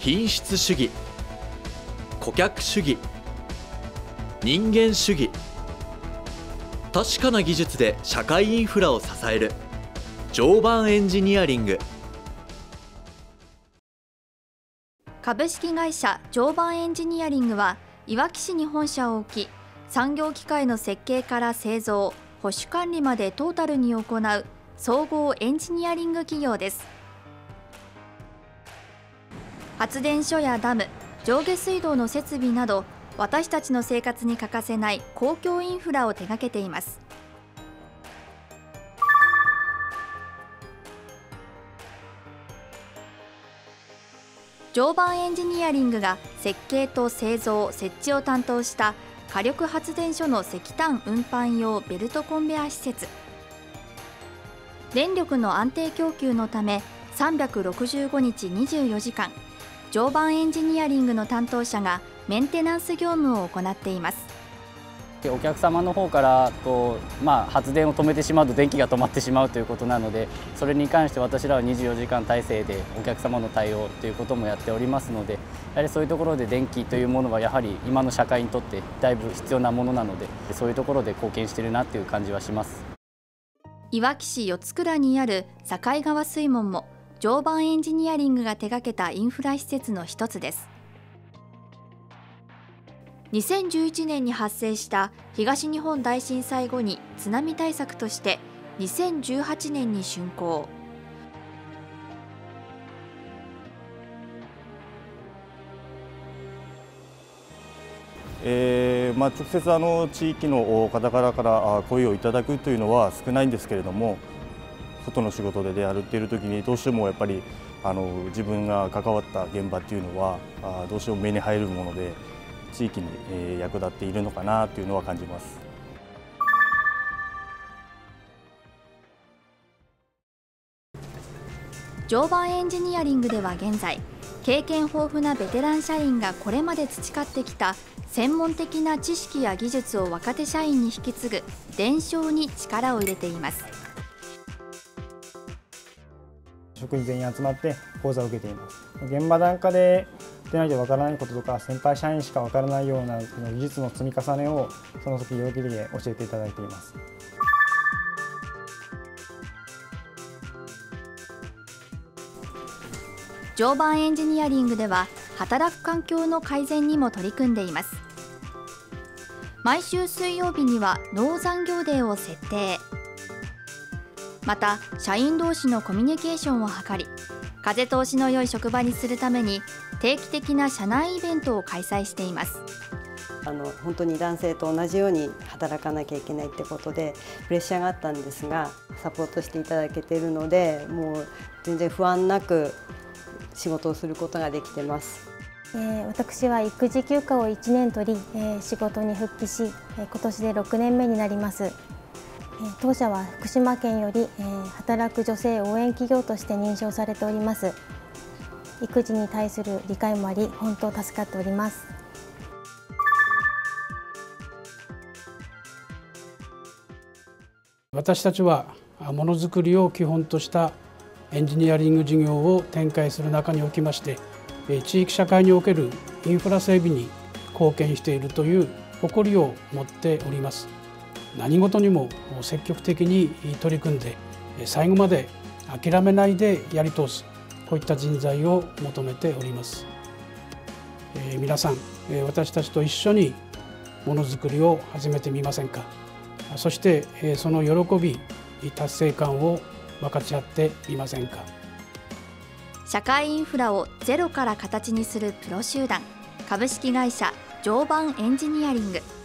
品質主義、顧客主義、人間主義。確かな技術で社会インフラを支える常磐エンジニアリング。 株式会社常磐エンジニアリングは、いわき市に本社を置き、産業機械の設計から製造、保守管理までトータルに行う総合エンジニアリング企業です。発電所やダム、上下水道の設備など、私たちの生活に欠かせない公共インフラを手掛けています。常磐エンジニアリングが設計と製造・設置を担当した火力発電所の石炭運搬用ベルトコンベア施設。電力の安定供給のため365日24時間、常磐エンジニアリングの担当者がメンテナンス業務を行っています。 お客様の方から発電を止めてしまうと電気が止まってしまうということなので、それに関して私らは24時間体制でお客様の対応ということもやっておりますので、やはりそういうところで電気というものはやはり今の社会にとってだいぶ必要なものなので、そういうところで貢献しているなという感じはします。 いわき市四津倉にある境川水門も常磐エンジニアリングが手掛けたインフラ施設の一つです。2011年に発生した東日本大震災後に津波対策として2018年に竣工。 直接地域の方々から声をいただくというのは少ないんですけれども、外の仕事で歩っている時にどうしてもやっぱり自分が関わった現場っていうのはどうしても目に入るもので、地域に役立っているのかなというのは感じます。 常磐エンジニアリングでは現在、経験豊富なベテラン社員がこれまで培ってきた専門的な知識や技術を若手社員に引き継ぐ伝承に力を入れています。 職員全員集まって講座を受けています。現場段階でないとわからないこととか、先輩社員しかわからないような技術の積み重ねをその時々で教えていただいています。 常磐エンジニアリングでは働く環境の改善にも取り組んでいます。毎週水曜日にはノー残業デーを設定。また社員同士のコミュニケーションを図り、風通しの良い職場にするために定期的な社内イベントを開催しています。 本当に男性と同じように働かなきゃいけないってことでプレッシャーがあったんですが、サポートしていただけているので、もう全然不安なく仕事をすることができてます。 私は育児休暇を1年取り、仕事に復帰し、今年で6年目になります。当社は福島県より働く女性応援企業として認証されております。育児に対する理解もあり、本当助かっております。 私たちはものづくりを基本としたエンジニアリング事業を展開する中におきまして、地域社会におけるインフラ整備に貢献しているという誇りを持っております。何事にも積極的に取り組んで、最後まで諦めないでやり通す、こういった人材を求めております。皆さん、私たちと一緒にものづくりを始めてみませんか。そしてその喜び、達成感を分かち合ってみませんか。 社会インフラをゼロから形にするプロ集団、株式会社常磐エンジニアリング。